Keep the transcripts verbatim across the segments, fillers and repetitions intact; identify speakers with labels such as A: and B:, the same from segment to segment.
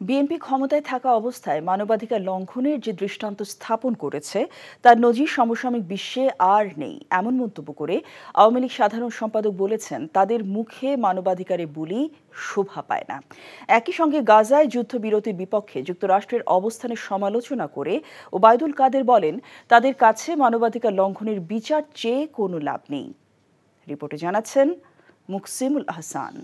A: BNP ক্ষমতায় থাকা অবস্থায় মানবাধিকার লঙ্ঘনের যে দৃষ্টান্ত স্থাপন করেছে তার নজির সমসাময়িক বিশ্বে আর নেই এমন মন্তব্য করে আওয়ামী লীগ সাধারণ সম্পাদক বলেছেন, তাদের মুখে মানবাধিকারের বুলি শোভা পায় না। একই সঙ্গে গাজায় যুদ্ধবিরতির বিপক্ষে যুক্তরাষ্ট্রের অবস্থানের সমালোচনা করে ওবায়দুল কাদের বলেন, তাদের কাছে মানবাধিকার লঙ্ঘনের বিচার চেয়ে কোনো লাভ নেই। রিপোর্টে জানাচ্ছেন মুকসিমুল আহসান।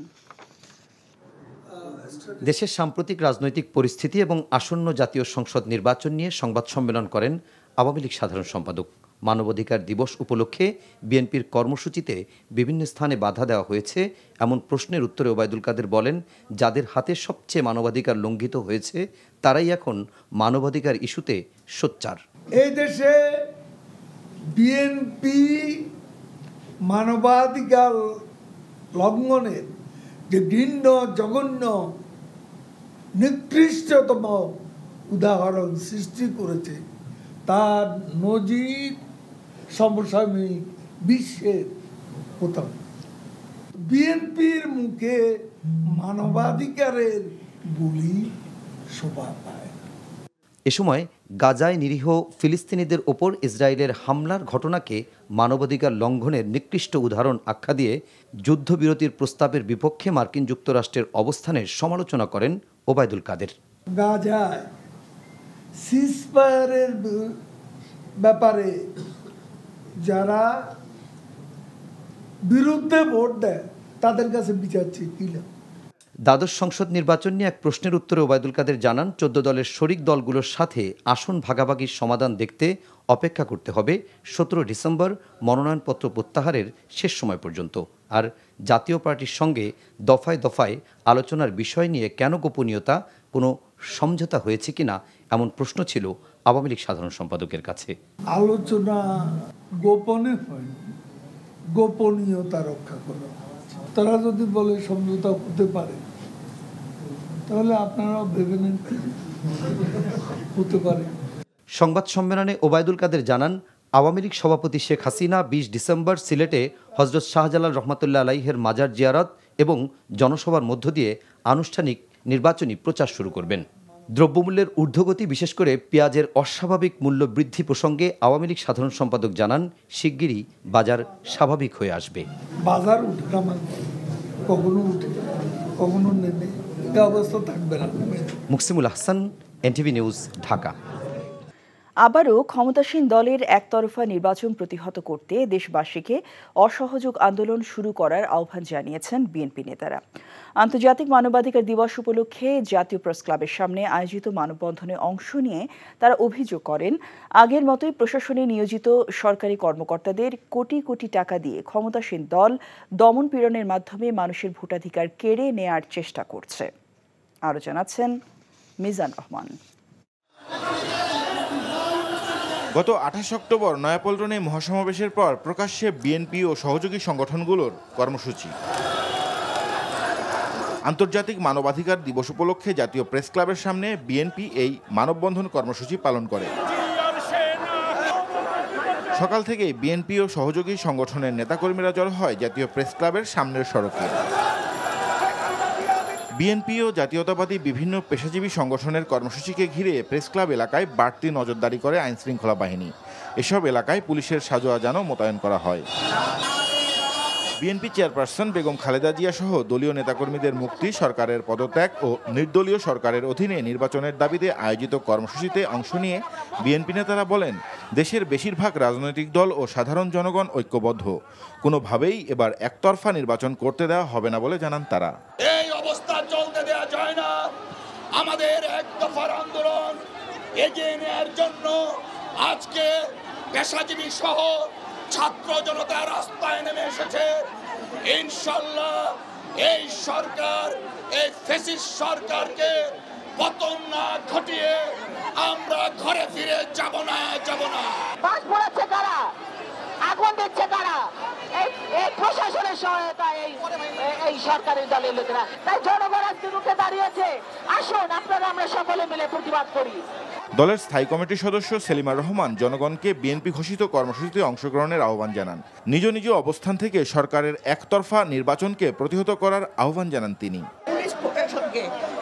B: দেশের সাম্প্রতিক রাজনৈতিক পরিস্থিতি এবং আসন্ন জাতীয় সংসদ নির্বাচন নিয়ে সংবাদ সম্মেলন করেন আওয়ামী লীগ সাধারণ সম্পাদক। মানবাধিকার দিবস উপলক্ষে বিএনপির কর্মসূচিতে বিভিন্ন স্থানে বাধা দেওয়া হয়েছে এমন প্রশ্নের উত্তরে ওবায়দুল কাদের বলেন, যাদের হাতে সবচেয়ে মানবাধিকার লঙ্ঘিত হয়েছে তারাই এখন মানবাধিকার ইস্যুতে সোচ্চার।
C: এই দেশে বিএনপি মানবাধিকার লঙ্ঘনের যে ঘৃণ্য জঘন্য নিকৃষ্টতম উদাহরণ সৃষ্টি করেছে তার নজির সমসাময়িক বিশ্বের প্রথম। বিএনপির মুখে মানবাধিকারের বুলি শোভা পায়।
B: এ সময় গাজায় নিরীহ ফিলিস্তিনিদের ওপর ইসরায়েলের হামলার ঘটনাকে মানবাধিকার লঙ্ঘনের নিকৃষ্ট উদাহরণ আখ্যা দিয়ে যুদ্ধবিরতির প্রস্তাবের বিপক্ষে মার্কিন যুক্তরাষ্ট্রের অবস্থানের সমালোচনা করেন ওবায়দুল কাদের।
C: গাজায় সিজফায়ারের ব্যাপারে যারা বিরুদ্ধে ভোট দেয় তাদের কাছে বিচার চেয়ে কি লাভ?
B: দ্বাদশ সংসদ নির্বাচন নিয়ে এক প্রশ্নের উত্তরে ওবায়দুল কাদের জানান, চোদ্দ দলের শরিক দলগুলোর সাথে আসন ভাগাভাগির সমাধান দেখতে অপেক্ষা করতে হবে সতেরো ডিসেম্বর মনোনয়নপত্র প্রত্যাহারের শেষ সময় পর্যন্ত। আর জাতীয় পার্টির সঙ্গে দফায় দফায় আলোচনার বিষয় নিয়ে কেন গোপনীয়তা, কোনো সমঝোতা হয়েছে কিনা এমন প্রশ্ন ছিল আওয়ামী লীগ সাধারণ সম্পাদকের কাছে।
C: আলোচনা গোপনে হয়নি, গোপনীয়তা রক্ষা করা। তারা যদি বলে সমঝোতা হতে পারে তাহলে আপনারা ভেবে নেন হতে পারে।
B: সংবাদ সম্মেলনে ওবায়দুল কাদের জানান, আওয়ামী লীগ সভাপতি শেখ হাসিনা বিশ ডিসেম্বর সিলেটে হজরত শাহজালাল রহমাতুল্লাহ আলাইহের মাজার জিয়ারত এবং জনসভার মধ্য দিয়ে আনুষ্ঠানিক নির্বাচনী প্রচার শুরু করবেন। দ্রব্যমূল্যের ঊর্ধ্বগতি, বিশেষ করে পেঁয়াজের অস্বাভাবিক মূল্য বৃদ্ধি প্রসঙ্গে আওয়ামী লীগ সাধারণ সম্পাদক জানান, শিগগিরই বাজার স্বাভাবিক হয়ে আসবে।
C: বাজার উঠে কখনো উঠে কখনো নেমে, এটা অবস্থা থাকবে না।
B: Muksimul Ahsan, NTV news, Dhaka.
A: আবারও ক্ষমতাসীন দলের একতরফা নির্বাচন প্রতিহত করতে দেশবাসীকে অসহযোগ আন্দোলন শুরু করার আহ্বান জানিয়েছেন বিএনপি নেতারা। আন্তর্জাতিক মানবাধিকার দিবস উপলক্ষে জাতীয় প্রেস ক্লাবের সামনে আয়োজিত মানববন্ধনে অংশ নিয়ে তারা অভিযোগ করেন, আগের মতোই প্রশাসনে নিয়োজিত সরকারি কর্মকর্তাদের কোটি কোটি টাকা দিয়ে ক্ষমতাসীন দল দমন পীড়নের মাধ্যমে মানুষের ভোটাধিকার কেড়ে নেয়ার চেষ্টা করছে। আরও জানাচ্ছেন মিজান রহমান।
D: গত আঠাশ অক্টোবর নয়াপল্টনে মহাসমাবেশের পর প্রকাশ্যে বিএনপি ও সহযোগী সংগঠনগুলোর কর্মসূচি। আন্তর্জাতিক মানবাধিকার দিবস উপলক্ষে জাতীয় প্রেস ক্লাবের সামনে বিএনপি এই মানববন্ধন কর্মসূচি পালন করে। সকাল থেকেই বিএনপি ও সহযোগী সংগঠনের নেতাকর্মীরা জড়ো হয় জাতীয় প্রেস ক্লাবের সামনের সড়কে। বিএনপি ও জাতীয়তাবাদী বিভিন্ন পেশাজীবী সংগঠনের কর্মসূচিকে ঘিরে প্রেস ক্লাব এলাকায় বাড়তি নজরদারি করে আইনশৃঙ্খলা বাহিনী। এসব এলাকায় পুলিশের সাজোয়াজানও মোতায়েন করা হয়। বিএনপি চেয়ারপারসন বেগম খালেদা জিয়া সহ দলীয় নেতাকর্মীদের মুক্তি, সরকারের পদত্যাগ ও নির্দলীয় সরকারের অধীনে নির্বাচনের দাবিতে আয়োজিত কর্মসূচিতে অংশ নিয়ে বিএনপি নেতারা বলেন, দেশের বেশিরভাগ রাজনৈতিক দল ও সাধারণ জনগণ ঐক্যবদ্ধ, কোনোভাবেই এবার একতরফা নির্বাচন করতে দেওয়া হবে না বলে জানান তারা।
E: এই অবস্থা চলতে দেওয়া যায় না। আমাদের এক দফার আন্দোলন এগিয়ে নেওয়ার জন্য আজকে পেশাজীবী সহ ছাত্র জনতা রাস্তায় নেমে এসেছে। ইনশাল্লাহ এই সরকার, এই ফ্যাসিস্ট সরকারকে পতন না ঘটিয়ে আমরা ঘরে ফিরে যাব না যাব না
F: বাস পড়াচ্ছে কারা, আগুন দিচ্ছে কারা? এই প্রশাসনের সহায়তা এই এই সরকারের দলের লোকেরা। তাই জনগণ আজকে রুখে দাঁড়িয়েছে। আসুন আপনারা আমরা সকলে মিলে প্রতিবাদ করি।
D: দলের স্থায়ী কমিটির সদস্য সেলিমা রহমান জনগণকে বিএনপি ঘোষিত কর্মসূচিতে অংশগ্রহণের আহ্বান জানান। নিজ নিজ অবস্থান থেকে সরকারের একতরফা নির্বাচনকে প্রতিহত করার আহ্বান জানান তিনি।
G: পুলিশ প্রশাসনকে আপনারা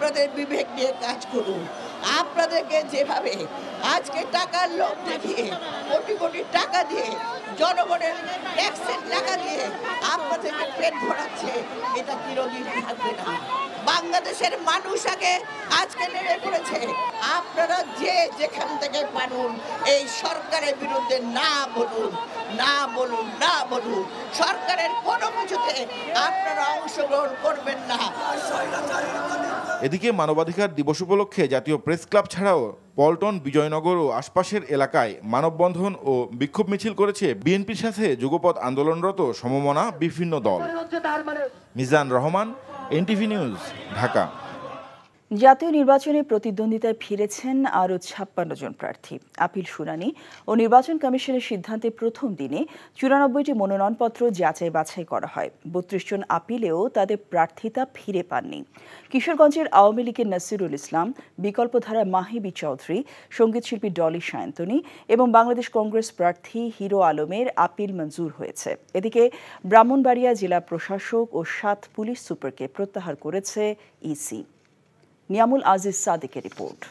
F: আপনাদের বিবেক নিয়ে কাজ করুন। আপনাদেরকে যেভাবে আজকে টাকার লোভ দেখিয়ে কোটি কোটি টাকা দিয়ে জনগণের ট্যাক্সের টাকা দিয়ে আপনাদেরকে পেট ভরাচ্ছে, এটা চিরদিন থাকবে না। বাংলাদেশের মানুষ আগে আজকে নেমে পড়েছে। আপনারা যে যেখান থেকে পারুন এই সরকারের বিরুদ্ধে না বলুন, না বলুন, না বলুন। সরকারের কোনো কিছুতে আপনারা অংশগ্রহণ করবেন না।
D: এদিকে মানবাধিকার দিবস উপলক্ষে জাতীয় প্রেস ক্লাব ছাড়াও পল্টন, বিজয়নগর ও আশপাশের এলাকায় মানববন্ধন ও বিক্ষোভ মিছিল করেছে বিএনপির সাথে যুগপৎ আন্দোলনরত সমমনা বিভিন্ন দল। Mizan Rahman, NTV news, Dhaka.
A: জাতীয় নির্বাচনে প্রতিদ্বন্দ্বিতায় ফিরেছেন আরও ছাপ্পান্ন জন প্রার্থী। আপিল শুনানি ও নির্বাচন কমিশনের সিদ্ধান্তে প্রথম দিনে চুরানব্বইটি মনোনয়নপত্র যাচাই বাছাই করা হয়। বত্রিশ জন আপিলেও তাদের প্রার্থিতা ফিরে পাননি। কিশোরগঞ্জের আওয়ামী লীগের নাসিরুল ইসলাম, বিকল্পধারা মাহিবী চৌধুরী, সঙ্গীতশিল্পী ডলি সায়ন্তনী এবং বাংলাদেশ কংগ্রেস প্রার্থী হিরো আলমের আপিল মঞ্জুর হয়েছে। এদিকে ব্রাহ্মণবাড়িয়া জেলা প্রশাসক ও সাত পুলিশ সুপারকে প্রত্যাহার করেছে ইসি। নিয়ামুল আজিজ সাদেকের রিপোর্ট।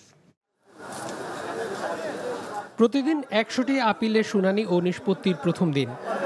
G: প্রতিদিন একশোটি আপিলের শুনানি ও নিষ্পত্তির প্রথম দিন।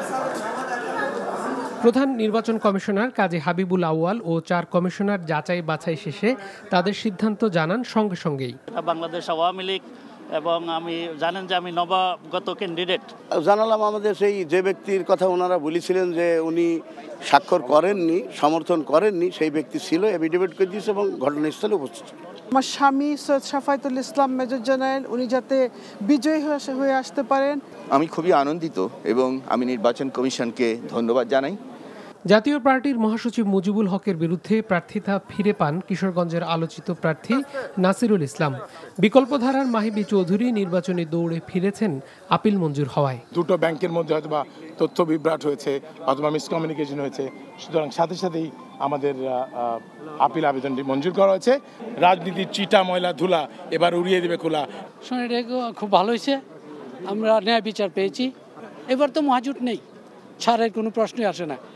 G: প্রধান নির্বাচন কমিশনার কাজী হাবিবুল আউয়াল ও চার কমিশনার যাচাই বাছাই শেষে তাদের সিদ্ধান্ত জানান সঙ্গে সঙ্গেই।
H: বাংলাদেশ আওয়ামী লীগ এবং আমি জানেন যে আমি নবাগত ক্যান্ডিডেট।
I: জানালাম আমাদের সেই যে ব্যক্তির কথা ওনারা বলেছিলেন যে উনি স্বাক্ষর করেননি, সমর্থন করেননি, সেই ব্যক্তি ছিল, এফিডেভিট করে দিয়েছে এবং ঘটনাস্থলে উপস্থিত।
J: আমার স্বামী সৈয়দ শাফায়েতুল ইসলাম মেজর জেনারেল, উনি যাতে বিজয়ী হয়ে আসতে পারেন।
K: আমি খুবই আনন্দিত এবং আমি নির্বাচন কমিশনকে ধন্যবাদ জানাই।
G: জাতীয় পার্টির মহাসচিব মুজিবুল হকের বিরুদ্ধে প্রার্থিতা ফিরে পান কিশোরগঞ্জের আলোচিত প্রার্থী নাসিরুল ইসলাম। বিকল্পধারার মাহিবী চৌধুরী নির্বাচনী দৌড়ে ফিরেছেন আপিল মঞ্জুর হওয়ায়।
L: দুটো ব্যাংকের মধ্যে হয়তোবা তথ্য বিভ্রাট হয়েছে অথবা মিসকমিউনিকেশন হয়েছে, সুতরাং সাথে সাথেই আমাদের আপিল আবেদনটি মঞ্জুর করা হয়েছে। রাজনীতির চিটা ময়লা ধুলা এবার উড়িয়ে দেবে খোলা।
M: শুনে খুব ভালো হয়েছে, আমরা ন্যায় বিচার পেয়েছি। এবার তো মহাজুট নেই, ছাড়ের কোনো প্রশ্নই আসে না।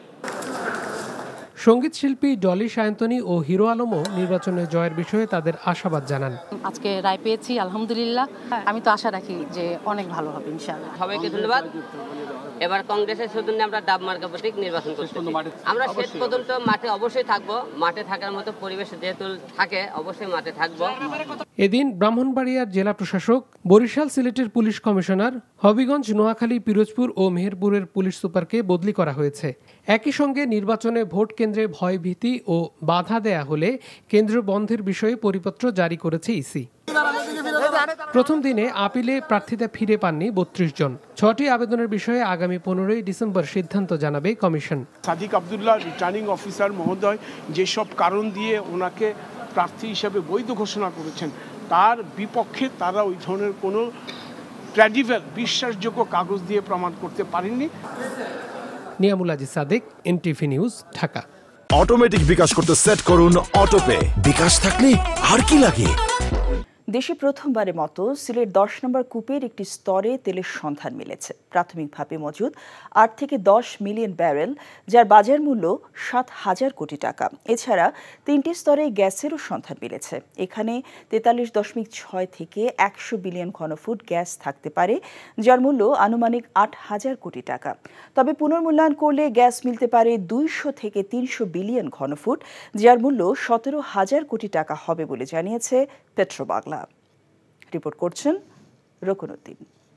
G: সঙ্গীত শিল্পী ডলি সায়ন্তনী ও হিরো আলমও নির্বাচনে জয়ের বিষয়ে তাদের আশাবাদ জানান।
N: আজকে রায় পেয়েছি, আলহামদুলিল্লাহ। আমি তো আশা রাখি যে অনেক ভালো হবে ইনশাআল্লাহ।
O: সবাইকে ধন্যবাদ। এবার কংগ্রেসের সৌজন্যে আমরা ডাব মার্কা প্রতীক নির্বাচন করছি। আমরা শেষ পর্যন্ত মাঠে অবশ্যই থাকবো, মাঠে থাকার মতো পরিবেশ যেহেতু থাকে অবশ্যই মাঠে থাকবো।
G: এদিন ব্রাহ্মণবাড়িয়ার জেলা প্রশাসক, বরিশাল সিলেটের পুলিশ কমিশনার, হবিগঞ্জ, নোয়াখালী, পিরোজপুর ও মেহেরপুরের পুলিশ সুপারকে বদলি করা হয়েছে। একই সঙ্গে নির্বাচনে ভোট কেন্দ্রে ভয়ভীতি ও বাধা দেয়া হলে কেন্দ্র বন্ধের বিষয়ে পরিপত্র জারি করেছে ইসি। প্রথম দিনে আপিলে প্রার্থিতা ফিরে পাননি বত্রিশ জন। ছটি আবেদনের বিষয়ে আগামী পনেরোই ডিসেম্বর সিদ্ধান্ত জানাবে commission.
L: Sadiq Abdullah returning officer মহোদয় যেসব কারণ দিয়ে ওনাকে প্রার্থী হিসেবে বৈধ ঘোষণা করেছেন, তার বিপক্ষে তারা ওই ধরনের কোনো ক্রেডিবল বিশ্বাসযোগ্য কাগজ দিয়ে প্রমাণ করতে পারেননি।
G: Niamul Aziz Sadek, NTV news, Dhaka.
P: Automatic bKash করতে সেট করুন অটোপে। বিকাশ থাকলে আর কি লাগে।
A: দেশে প্রথমবারের মতো সিলেট দশ নম্বর কূপের একটি স্তরে তেলের সন্ধান মিলেছে। প্রাথমিকভাবে মজুদ আট থেকে দশ মিলিয়ন ব্যারেল, যার বাজার মূল্য সাত হাজার কোটি টাকা। এছাড়া তিনটি স্তরে গ্যাসেরও সন্ধান মিলেছে। এখানে তেতাল্লিশ দশমিক ছয় থেকে একশো বিলিয়ন ঘনফুট গ্যাস থাকতে পারে, যার মূল্য আনুমানিক আট হাজার কোটি টাকা। তবে পুনর্মূল্যায়ন করলে গ্যাস মিলতে পারে দুইশো থেকে তিনশো বিলিয়ন ঘনফুট, যার মূল্য সতেরো হাজার কোটি টাকা হবে বলে জানিয়েছে পেট্রো বাংলা। রিপোর্ট করছেন রকুনুদ্দিন।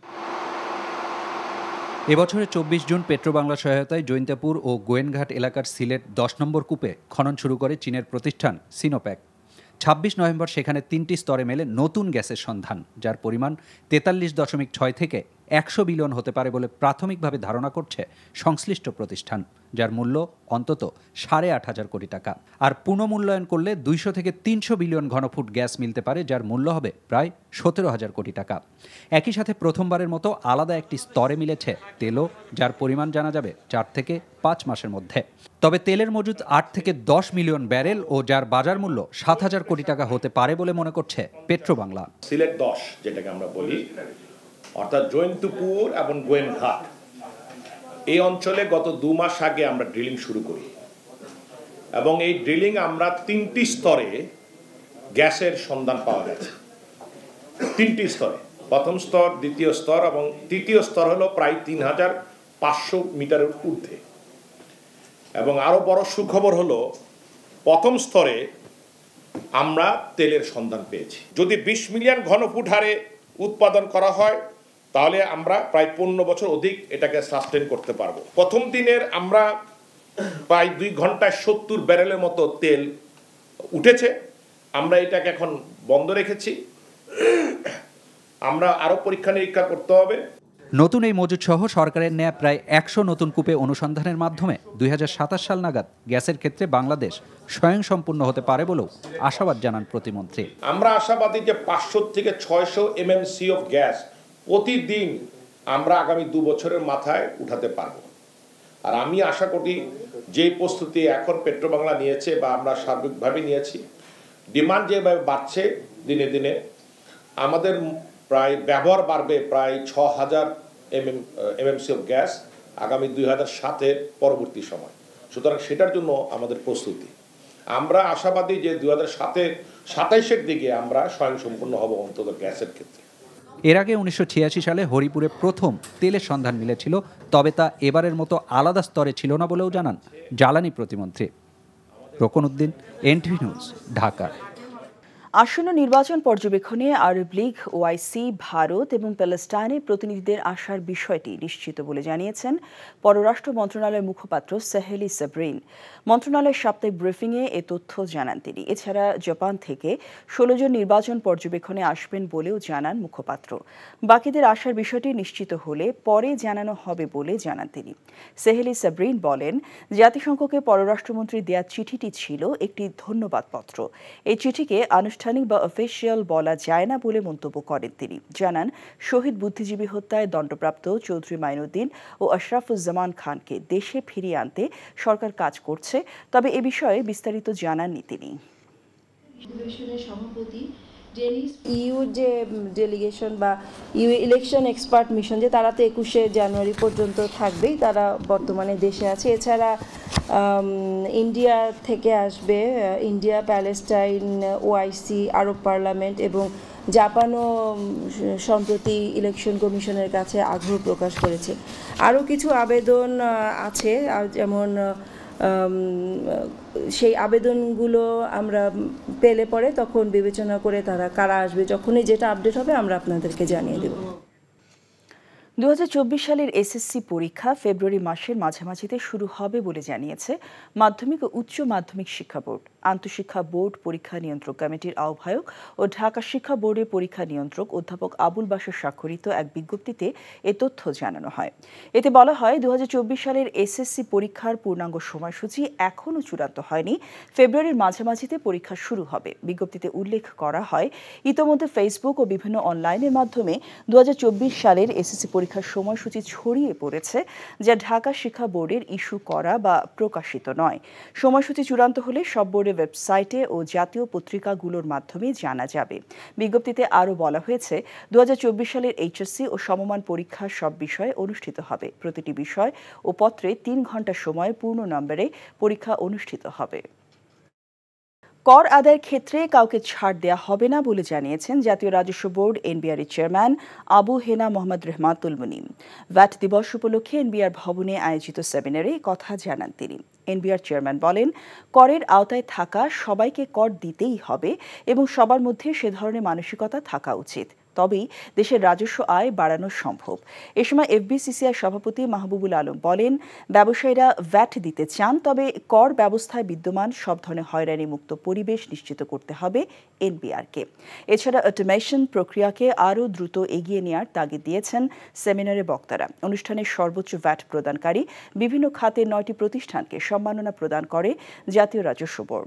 Q: এবছরের চব্বিশ জুন পেট্রো বাংলা সহায়তায় জৈন্তাপুর ও গোয়েনঘাট এলাকার সিলেট দশ নম্বর কূপে খনন শুরু করে চীনের প্রতিষ্ঠান সিনোপ্যাক। ছাব্বিশ নভেম্বর সেখানে তিনটি স্তরে মেলে নতুন গ্যাসের সন্ধান, যার পরিমাণ তেতাল্লিশ দশমিক ছয় থেকে একশো বিলিয়ন হতে পারে বলে প্রাথমিকভাবে ধারণা করছে সংশ্লিষ্ট প্রতিষ্ঠান, যার মূল্য অন্তত সাড়ে আট হাজার কোটি টাকা। আর পুনঃমূল্যায়ন করলে দুইশো থেকে তিনশো বিলিয়ন ঘনফুট গ্যাস মিলতে পারে, যার মূল্য হবে প্রায় সতেরো হাজার কোটি টাকা। একই সাথে প্রথমবারের মতো আলাদা একটি স্তরে মিলেছে তেলও, যার পরিমাণ জানা যাবে চার থেকে পাঁচ মাসের মধ্যে। তবে তেলের মজুদ আট থেকে দশ মিলিয়ন ব্যারেল ও যার বাজার মূল্য সাত হাজার কোটি টাকা হতে পারে বলে মনে করছে পেট্রো বাংলা।
R: সিলেট দশ যেটাকে আমরা বলি, অর্থাৎ জৈন্তুপুর এবং গোয়েনঘাট, এই অঞ্চলে গত দু মাস আগে আমরা ড্রিলিং শুরু করি এবং এই ড্রিলিং আমরা তিনটি স্তরে গ্যাসের সন্ধান পাওয়া গেছে তিনটি স্তরে, প্রথম স্তর, দ্বিতীয় স্তর এবং তৃতীয় স্তর হলো প্রায় তিন হাজার পাঁচশো মিটারের ঊর্ধ্বে। এবং আরো বড় সুখবর হলো প্রথম স্তরে আমরা তেলের সন্ধান পেয়েছি। যদি বিশ মিলিয়ন ঘনফুট হারে উৎপাদন করা হয় তাহলে আমরা প্রায় পনেরো বছর অধিক এটাকে সাস্টেন করতে পারবো। প্রথম দিনের আমরা প্রায় দুই ঘন্টায় সত্তর ব্যারেলের মতো তেল উঠেছে। আমরা এটাকে এখন বন্ধ রেখেছি, আমরা আরো পরীক্ষা নিরীক্ষা করতে হবে।
Q: নতুন এই মজুদ সহ সরকারের নেয়া প্রায় একশো নতুন কূপে অনুসন্ধানের মাধ্যমে দুই হাজার সাতাশ সাল নাগাদ গ্যাসের ক্ষেত্রে বাংলাদেশ স্বয়ংসম্পূর্ণ হতে পারে বলেও আশাবাদ জানান প্রতিমন্ত্রী।
R: আমরা আশাবাদী যে পাঁচশো থেকে ছয়শো এমএমসি অফ গ্যাস প্রতিদিন আমরা আগামী দু বছরের মাথায় উঠাতে পারবো। আর আমি আশা করি যে প্রস্তুতি এখন পেট্রোবাংলা নিয়েছে বা আমরা সার্বিকভাবে নিয়েছি, ডিমান্ড যেভাবে বাড়ছে দিনে দিনে, আমাদের প্রায় ব্যবহার বাড়বে প্রায় ছ হাজার এমএম এমএমসি অফ গ্যাস আগামী দুই হাজার সাতের পরবর্তী সময়। সুতরাং সেটার জন্য আমাদের প্রস্তুতি। আমরা আশাবাদী যে দুই হাজার সাতের সাতাইশের দিকে আমরা স্বয়ংসম্পূর্ণ হব অন্তত গ্যাসের ক্ষেত্রে।
Q: এর আগে উনিশশো ছিয়াশি সালে হরিপুরে প্রথম তেলের সন্ধান মিলেছিল, তবে তা এবারের মতো আলাদা স্তরে ছিল না বলেও জানান জ্বালানি প্রতিমন্ত্রী। Rokon Uddin, NTV news, Dhaka.
A: আসন্ন নির্বাচন পর্যবেক্ষণে আরব লীগ, ওআইসি, ভারত এবং প্যালেস্টাইনে প্রতিনিধিদের আসার বিষয়টি নিশ্চিত বলে জানিয়েছেন পররাষ্ট্র মন্ত্রণালয়ের মুখপাত্র সাহেলি সাবরিন। মন্ত্রণালয়ের সাপ্তাহিক ব্রিফিংয়ে এ তথ্য জানান তিনি। এছাড়া জাপান থেকে ষোলো জন নির্বাচন পর্যবেক্ষণে আসবেন বলেও জানান মুখপাত্র। বাকিদের আসার বিষয়টি নিশ্চিত হলে পরে জানানো হবে বলে জানান তিনি। সাহেলি সাবরিন বলেন, জাতিসংঘকে পররাষ্ট্রমন্ত্রী দেয়া চিঠিটি ছিল একটি ধন্যবাদপত্র। এই চিঠিকে আনুষ্ঠানিক বা অফিসিয়াল বলা যায় না বলে মন্তব্য করেন তিনি। জানান, শহীদ বুদ্ধিজীবী হত্যায় দণ্ডপ্রাপ্ত চৌধুরী মাইনুদ্দিন ও আশরাফুজ্জামান খানকে দেশে ফিরিয়ে আনতে সরকার কাজ করছে, তবে এ বিষয়ে বিস্তারিত জানাননি তিনি।
S: ইউ যে ডেলিগেশন বা ইউ ইলেকশন এক্সপার্ট মিশন যে তারা তো একুশে জানুয়ারি পর্যন্ত থাকবেই, তারা বর্তমানে দেশে আছে। এছাড়া ইন্ডিয়া থেকে আসবে, ইন্ডিয়া, প্যালেস্টাইন, ওআইসি, আরব পার্লামেন্ট এবং জাপানও সম্প্রতি ইলেকশন কমিশনের কাছে আগ্রহ প্রকাশ করেছে। আরও কিছু আবেদন আছে, যেমন সেই আবেদনগুলো আমরা পেলে পরে তখন বিবেচনা করে তারা কারা আসবে, যখনই যেটা আপডেট হবে আমরা আপনাদেরকে জানিয়ে দেব।
A: দু হাজার চব্বিশ সালের এসএসসি পরীক্ষা ফেব্রুয়ারি মাসের মাঝামাঝিতে শুরু হবে বলে জানিয়েছে মাধ্যমিক ও উচ্চ মাধ্যমিক শিক্ষা বোর্ড। আন্তঃশিক্ষা বোর্ড পরীক্ষা নিয়ন্ত্রক কমিটির আহ্বায়ক ও ঢাকা শিক্ষা বোর্ডের পরীক্ষা নিয়ন্ত্রক অধ্যাপক আবুল বাশার স্বাক্ষরিত এক বিজ্ঞপ্তিতে এ তথ্য জানানো হয়। এতে বলা হয়, দু হাজার চব্বিশ সালের এসএসসি পরীক্ষার পূর্ণাঙ্গ সময়সূচি এখনও চূড়ান্ত হয়নি, ফেব্রুয়ারির মাঝামাঝিতে পরীক্ষা শুরু হবে। বিজ্ঞপ্তিতে উল্লেখ করা হয়, ইতোমধ্যে ফেসবুক ও বিভিন্ন অনলাইনের মাধ্যমে দু হাজার চব্বিশ সালের এসএসসি পরীক্ষার সময়সূচি ছড়িয়ে পড়েছে, যা ঢাকা শিক্ষা বোর্ডের ইস্যু করা বা প্রকাশিত নয়। সময়সূচি চূড়ান্ত হলে সব বোর্ডের ওয়েবসাইটে ও জাতীয় পত্রিকাগুলোর মাধ্যমে জানা যাবে। বিজ্ঞপ্তিতে আরও বলা হয়েছে, দু হাজার চব্বিশ সালের এইচএসসি ও সমমান পরীক্ষা সব বিষয়ে অনুষ্ঠিত হবে। প্রতিটি বিষয় ও পত্রে তিন ঘন্টা সময়ে পূর্ণ নম্বরে পরীক্ষা অনুষ্ঠিত হবে। কর আদায়ের ক্ষেত্রে কাউকে ছাড় দেয়া হবে না বলে জানিয়েছেন জাতীয় রাজস্ব বোর্ড এনবিআর এর চেয়ারম্যান আবু হেনা মোহাম্মদ রেহমাতুল মুনিম। ভ্যাট দিবস উপলক্ষে এনবিআর ভবনে আয়োজিত সেমিনারে কথা জানান তিনি। এনবিআর চেয়ারম্যান বলেন, করের আওতায় থাকা সবাইকে কর দিতেই হবে এবং সবার মধ্যে সে ধরনের মানসিকতা থাকা উচিত, তবেই দেশের রাজস্ব আয় বাড়ানো সম্ভব। এ সময় এফবিসিসিআই সভাপতি মাহবুবুল আলম বলেন, ব্যবসায়ীরা ভ্যাট দিতে চান, তবে কর ব্যবস্থায় বিদ্যমান সব ধরনের হয়রানি মুক্ত পরিবেশ নিশ্চিত করতে হবে এনবিআরকে। এছাড়া অটোমেশন প্রক্রিয়াকে আরও দ্রুত এগিয়ে নেওয়ার তাগিদ দিয়েছেন সেমিনারে বক্তারা। অনুষ্ঠানে সর্বোচ্চ ভ্যাট প্রদানকারী বিভিন্ন খাতের নয়টি প্রতিষ্ঠানকে সম্মাননা প্রদান করে জাতীয় রাজস্ব বোর্ড।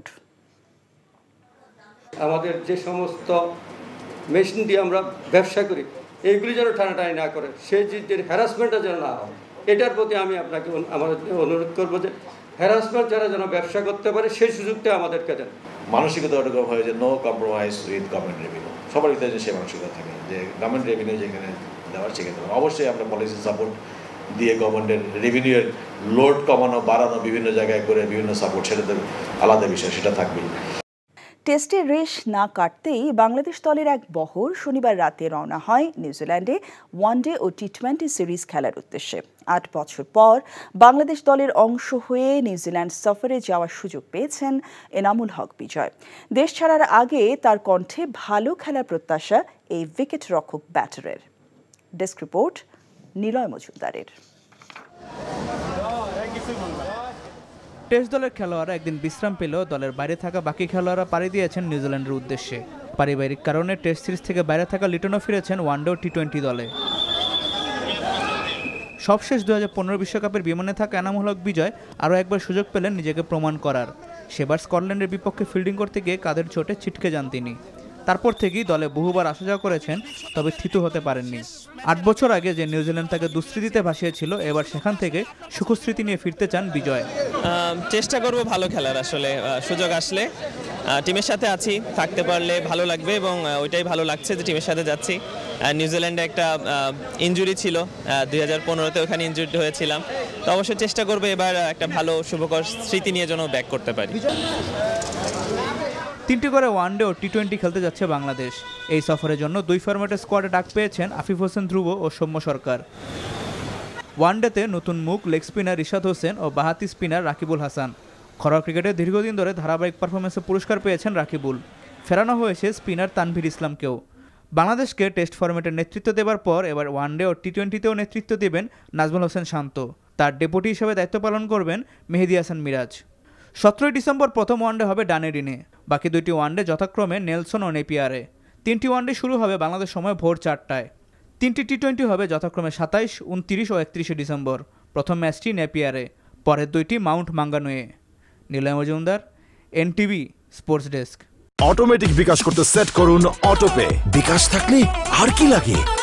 T: আমাদের যে সমস্ত মেশিন দিয়ে আমরা ব্যবসা করি, এইগুলি যেন টানাটানি না করে, সেই যে হ্যারাসমেন্টটা যেন না হয়, এটার প্রতি আমি আপনাকে আমাদের অনুরোধ করবো যে হ্যারাসমেন্ট যারা যেন ব্যবসা করতে পারে সেই সুযোগটা আমাদেরকে দেন।
U: মানসিকতা ওরকম হয় যে no compromise with government revenue, সবার ভিতরে যে সে মানসিকতা থাকে যে গভর্নমেন্ট রেভিনিউ যেখানে দেওয়ার সেখানে অবশ্যই আমরা পলিসি সাপোর্ট দিয়ে গভর্নমেন্টের রেভিনিউয়ের লোড কমানো বাড়ানো বিভিন্ন জায়গায় করে বিভিন্ন সাপোর্ট, সেটা আলাদা বিষয়, সেটা থাকবেই।
A: টেস্টে রেশ না কাটতেই বাংলাদেশ দলের এক বহর শনিবার রাতে রওনা হয় নিউজিল্যান্ডে ওয়ানডে ও টি টোয়েন্টি সিরিজ খেলার উদ্দেশ্যে। আট বছর পর বাংলাদেশ দলের অংশ হয়ে নিউজিল্যান্ড সফরে যাওয়ার সুযোগ পেয়েছেন এনামুল হক বিজয়। দেশ ছাড়ার আগে তার কণ্ঠে ভালো খেলার প্রত্যাশা এই উইকেট রক্ষক ব্যাটারের। ডেস্ক রিপোর্ট নিলয় মজুমদারের।
C: টেস্ট দলের খেলোয়াড়রা একদিন বিশ্রাম পেলেও দলের বাইরে থাকা বাকি খেলোয়াড়রা পাড়ি দিয়েছেন নিউজিল্যান্ডের উদ্দেশ্যে। পারিবারিক কারণে টেস্ট সিরিজ থেকে বাইরে থাকা লিটনও ফিরেছেন ওয়ানডে ও টি টোয়েন্টি দলে। সবশেষ দু হাজার পনেরো বিশ্বকাপের বিমানে থাকা এনামুল হক বিজয় আরও একবার সুযোগ পেলেন নিজেকে প্রমাণ করার। সেবার স্কটল্যান্ডের বিপক্ষে ফিল্ডিং করতে গিয়ে কাঁধের চোটে ছিটকে যান তিনি। তারপর থেকেই দলে বহুবার আসা যাওয়া করেছেন, তবে থিতু হতে পারেননি। আট বছর আগে যে নিউজিল্যান্ড তাকে দুঃস্মৃতিতে ভাসিয়েছিল, এবার সেখান থেকে সুখস্মৃতি নিয়ে ফিরতে চান বিজয়।
V: চেষ্টা করব ভালো খেলার, আসলে সুযোগ আসলে টিমের সাথে আছি, থাকতে পারলে ভালো লাগবে এবং ওইটাই ভালো লাগছে যে টিমের সাথে যাচ্ছি। নিউজিল্যান্ডে একটা ইনজুরি ছিল, দুই হাজার পনেরোতে ওখানে ইনজুরি হয়েছিলাম, তো অবশ্যই চেষ্টা করবো এবার একটা ভালো শুভকর স্মৃতি নিয়ে যেন ব্যাক করতে পারি।
C: তিনটি করে ওয়ানডে ও টি টোয়েন্টি খেলতে যাচ্ছে বাংলাদেশ। এই সফরের জন্য দুই ফরম্যাটের স্কোয়াডে ডাক পেয়েছেন আফিফ হোসেন ধ্রুব ও সৌম্য সরকার। ওয়ানডেতে নতুন মুখ লেগ স্পিনার রিশাদ হোসেন ও বাহাতি স্পিনার রাকিবুল হাসান। ঘরোয়া ক্রিকেটে দীর্ঘদিন ধরে ধারাবাহিক পারফরমেন্সে পুরস্কার পেয়েছেন রাকিবুল। ফেরানো হয়েছে স্পিনার তানভীর ইসলামকেও। বাংলাদেশকে টেস্ট ফরম্যাটের নেতৃত্ব দেবার পর এবার ওয়ানডে ও টি টোয়েন্টিতেও নেতৃত্ব দেবেন নাজমুল হোসেন শান্ত। তার ডেপুটি হিসেবে দায়িত্ব পালন করবেন মেহেদী হাসান মিরাজ। সতেরোই ডিসেম্বর প্রথম ওয়ানডে হবে ডানেডিনে, বাকি দুইটি ওয়ানডে যথাক্রমে নেলসন ও নেপিয়ারে। তিনটি ওয়ানডে শুরু হবে বাংলাদেশ সময় ভোর চারটায়। তিনটি টি টোয়েন্টি হবে যথাক্রমে সাতাইশ, উনত্রিশ ও একত্রিশে ডিসেম্বর। প্রথম ম্যাচটি নেপিয়ারে, পরের দুইটি Mount Maunganui. Niloy Majumder, N TV sports desk.
P: Automatic bKash করতে সেট করুন অটোপে। বিকাশ থাকলে আর কি লাগে।